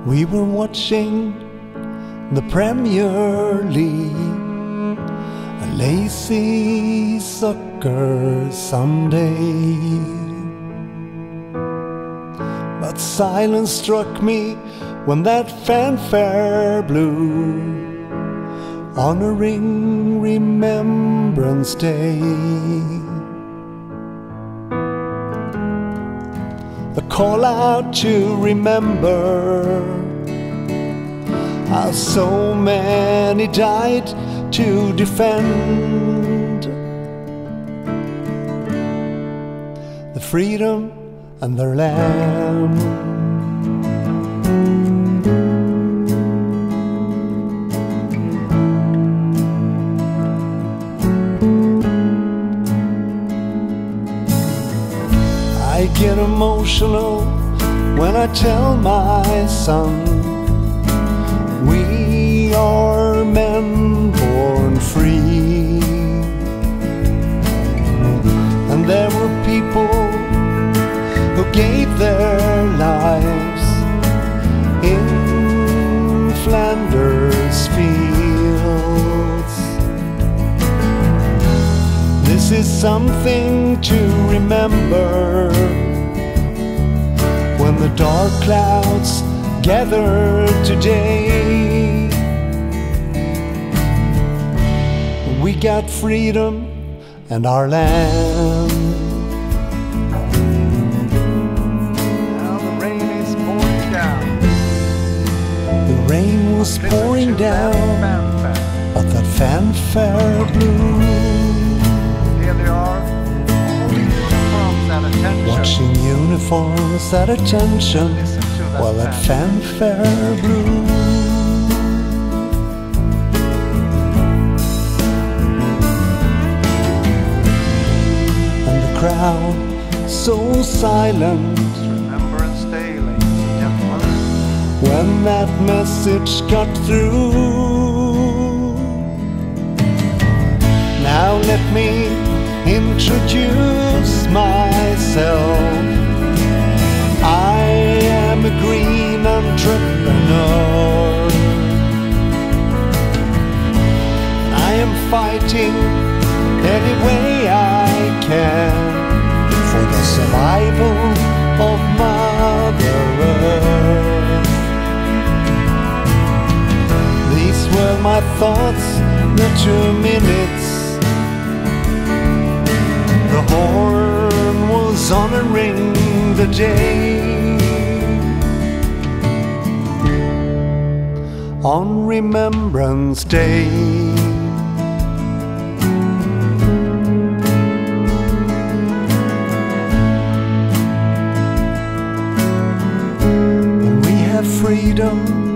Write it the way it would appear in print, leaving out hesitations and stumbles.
We were watching the Premier League, a lazy soccer Sunday. But silence struck me when that fanfare blew, honoring Remembrance Day. A call out to remember how so many died to defend the freedom and their land. I get emotional when I tell my son we are men born free. And there were people who gave their lives in Flanders fields. This is something to remember when the dark clouds gather today. We got freedom and our land. Now the rain is pouring down. The rain was pouring down, but that fanfare blew. Here they are, holding uniforms at attention. Watching uniforms at attention while that fanfare blew. And the crowd so silent, Remembrance Day, ladies and gentlemen. when that message got through. Now let me introduce myself. I am a green entrepreneur. I am fighting any way I can for the survival of Mother Earth. These were my thoughts, the 2 minutes. The horn was honoring the day on Remembrance Day. And we have freedom